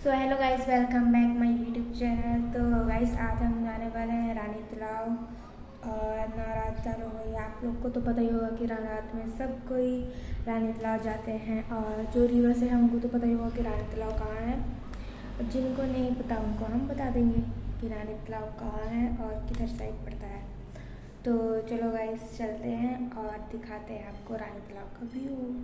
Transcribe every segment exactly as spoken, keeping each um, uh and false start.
So hello guys, welcome back my YouTube channel. तो guys आज हम जाने वाले हैं रानी तलाव और नवरात्र चालू हो गई। आप लोग को तो पता ही होगा कि नवरात्र में सब कोई रानी तलाव जाते हैं और जो रीवा से हैं उनको तो पता ही होगा कि रानी तलाव कहाँ है। और जिनको नहीं पता उनको हम बता देंगे कि रानी तलाव कहाँ है और किधर साइड पड़ता है। तो चलो गाइस चलते हैं और दिखाते हैं आपको रानी तलाव का व्यू।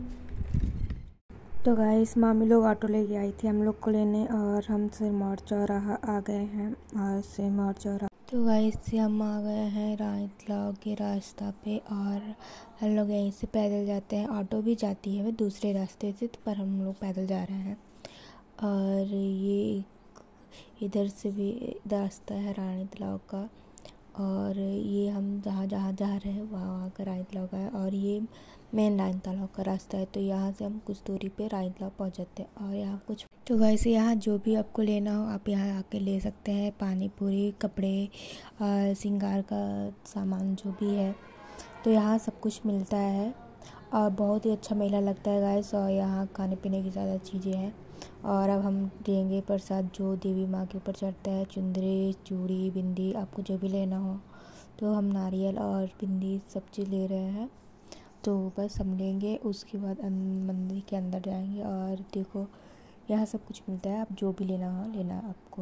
तो गाइस मामी लोग ऑटो लेके आई थी हम लोग को लेने और हम सिरमौर चौराहा आ गए हैं और सिरमौर चौराहा तो गाइस हम आ गए हैं रानी तलाव के रास्ता पे और हम लोग यहीं से पैदल जाते हैं। ऑटो भी जाती है वह दूसरे रास्ते से, पर हम लोग पैदल जा रहे हैं। और ये इधर से भी रास्ता है रानी तलाव का और ये हम जहाँ जहाँ जा रहे हैं वहाँ वहाँ का रानी तलाव का है और ये मेन रानी तालाब का रास्ता है। तो यहाँ से हम कुछ दूरी पे रानी तालाब पहुँच जाते हैं और यहाँ कुछ तो वैसे यहाँ जो भी आपको लेना हो आप यहाँ आके ले सकते हैं। पानी पूरी, कपड़े, श्रृंगार का सामान जो भी है तो यहाँ सब कुछ मिलता है और बहुत ही अच्छा मेला लगता है गाइस। और यहाँ खाने पीने की ज़्यादा चीज़ें हैं और अब हम देंगे प्रसाद जो देवी माँ के ऊपर चढ़ता है। चुंदरी, चूड़ी, बिंदी, आपको जो भी लेना हो तो हम नारियल और बिंदी सब चीज़ ले रहे हैं। तो बस हम लेंगे, उसके बाद मंदिर के अंदर जाएंगे और देखो यहाँ सब कुछ मिलता है, आप जो भी लेना हो लेना आपको।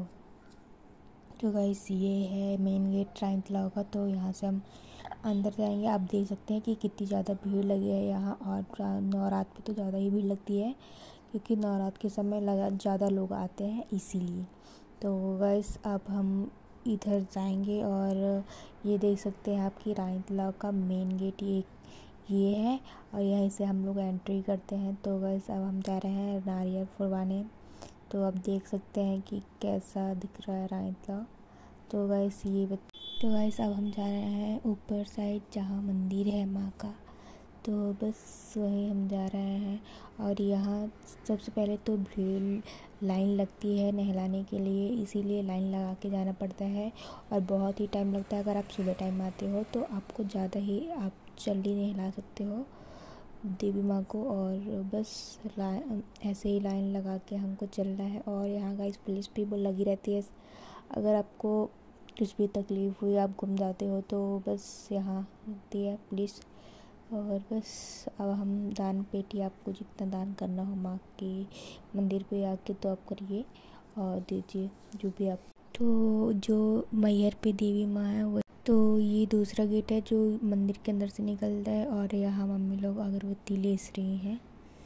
तो गाइस ये है मेन गेट रानी तलाव का। तो यहाँ से हम अंदर जाएंगे। आप देख सकते हैं कि कितनी ज़्यादा भीड़ लगी है यहाँ और नवरात्र पे तो ज़्यादा ही भीड़ लगती है क्योंकि नवरात्र के समय ज़्यादा लोग आते हैं इसीलिए। तो गाइस अब हम इधर जाएंगे और ये देख सकते हैं आपकी रानी तलाव का मेन गेट ये ये है और यहीं से हम लोग एंट्री करते हैं। तो गाइस अब हम जा रहे हैं नारियल फुलवाने। तो आप देख सकते हैं कि कैसा दिख रहा है रानी तलाव। तो गाइस ये बत... तो गाइस अब हम जा रहे हैं ऊपर साइड जहाँ मंदिर है माँ का। तो बस वहीं हम जा रहे हैं और यहाँ सबसे पहले तो भीड़ लाइन लगती है नहलाने के लिए, इसीलिए लाइन लगा के जाना पड़ता है और बहुत ही टाइम लगता है। अगर आप सुबह टाइम आते हो तो आपको ज़्यादा ही आप जल्दी नहला सकते हो देवी माँ को। और बस ऐसे ही लाइन लगा के हमको चलना है। और यहाँ गाइस पुलिस भी लगी रहती है, अगर आपको कुछ भी तकलीफ़ हुई आप गुम जाते हो तो बस यहाँ होती है पुलिस। और बस अब हम दान पेटी, आपको जितना दान करना हो माँ के मंदिर पे आके तो आप करिए और दीजिए जो भी आप। तो जो मैहर पे देवी माँ है वो तो ये दूसरा गेट है जो मंदिर के अंदर से निकलता है और यहाँ मम्मी लोग अगरबत्ती ले रही हैं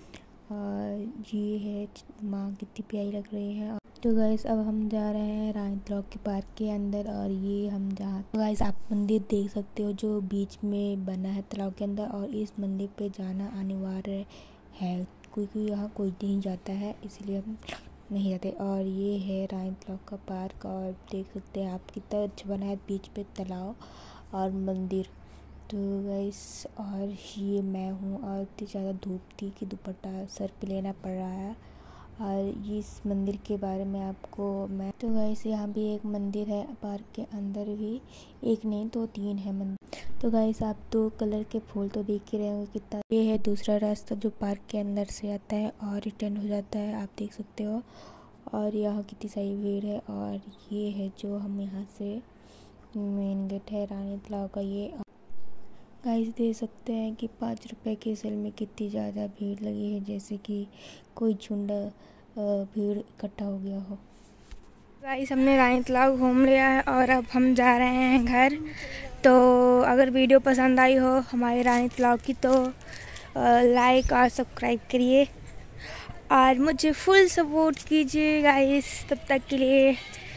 और ये है माँ कितनी प्यारी लग रही है। तो गाइस अब हम जा रहे हैं रानी तलाव के पार्क के अंदर और ये हम जहाँ तो गाइस आप मंदिर देख सकते हो जो बीच में बना है तालाब के अंदर और इस मंदिर पे जाना अनिवार्य है क्योंकि यहाँ कोई नहीं जाता है इसलिए हम नहीं जाते। और ये है रानी तलाव का पार्क और देख सकते हैं आप कितना अच्छा बना है, बीच पे तालाब और मंदिर। तो गाइस और ये मैं हूँ और इतनी ज़्यादा धूप थी कि दुपट्टा सर पे लेना पड़ रहा है। और इस मंदिर के बारे में आपको मैं तो गाइस यहाँ भी एक मंदिर है पार्क के अंदर भी, एक नहीं तो तीन है मंदिर। तो गाइस आप दो कलर के फूल तो देख ही रहे होंगे कितना। ये है दूसरा रास्ता जो पार्क के अंदर से आता है और रिटर्न हो जाता है, आप देख सकते हो। और यहाँ कितनी सारी भीड़ है और ये है जो हम यहाँ से मेन गेट है रानी तलाव का। ये गाइस देख सकते हैं कि पाँच रुपए के सेल में कितनी ज़्यादा भीड़ लगी है, जैसे कि कोई झुंड भीड़ इकट्ठा हो गया हो। गाइस हमने रानी तलाव घूम लिया है और अब हम जा रहे हैं घर। तो अगर वीडियो पसंद आई हो हमारे रानी तलाव की तो लाइक और सब्सक्राइब करिए और मुझे फुल सपोर्ट कीजिए गाइस। तब तक के लिए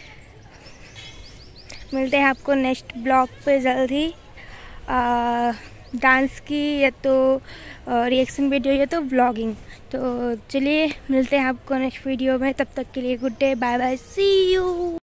मिलते हैं आपको नेक्स्ट ब्लॉग पे जल्द ही। आ, डांस की या तो रिएक्शन वीडियो या तो व्लॉगिंग। तो चलिए मिलते हैं आपको नेक्स्ट वीडियो में, तब तक के लिए good day, bye bye, see you.